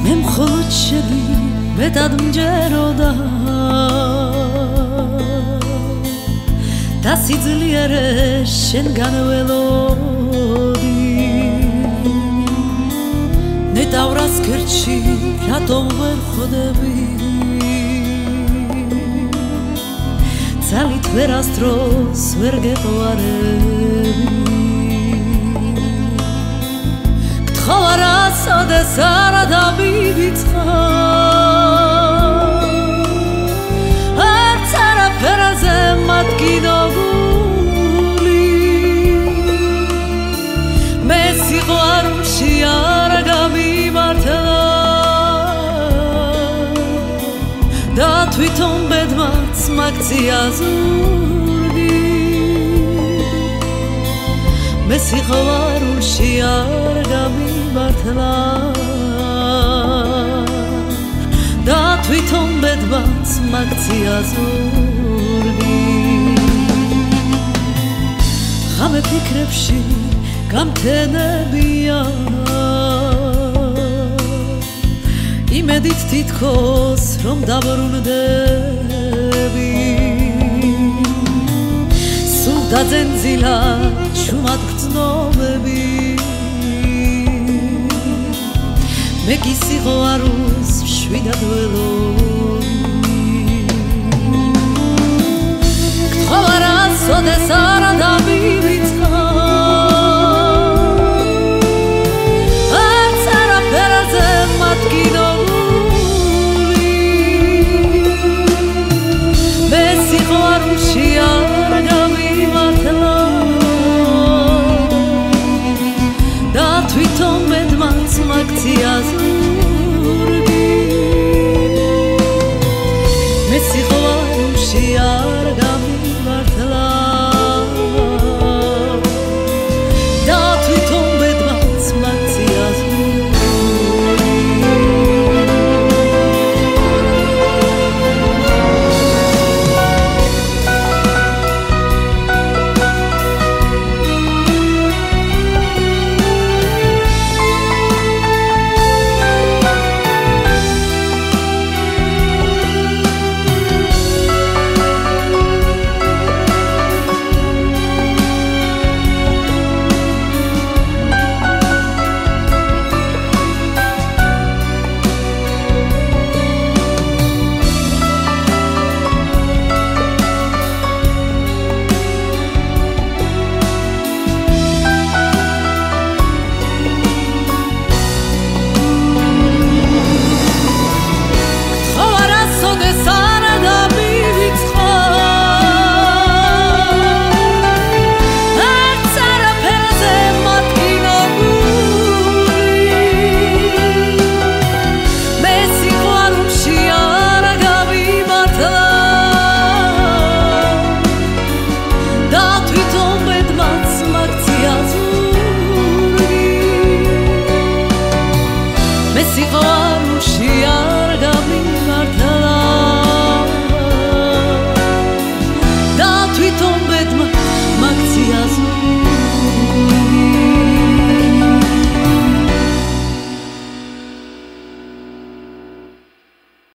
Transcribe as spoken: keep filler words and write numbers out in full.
მე მხოლოდ შენი მეტად მჯეროდა და სიძლიერე შენგან ველოდი ნეტავრას ქერჩი რატომ ვერ ხვდები ძალით ვერასდროს ვერ გეყვარები გთხოვ არასოდეს არა დავივიწყარ არც არაფერზე მადგინებული მე სიყვარულში არ გამიმართლა და თვითონ ბედმაც მაგწია ზურგი მე სიყვარულში არ გამიმართლა და თვითონ ბედმაც მაგწია ზურგი ღამე ფიქრებში გამთენებია იმედით თითქოს რომ დაბრუნდები სულ დაძენძილა ჩუმად გრძნობები მე კი სიყვარულს მშვიდად ველოდი გთხოვ არასოდეს